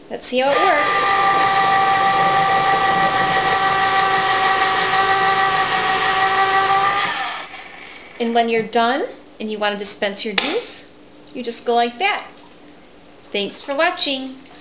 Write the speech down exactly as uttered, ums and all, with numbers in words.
Let's see how it works. And when you're done and you want to dispense your juice, you just go like that. Thanks for watching.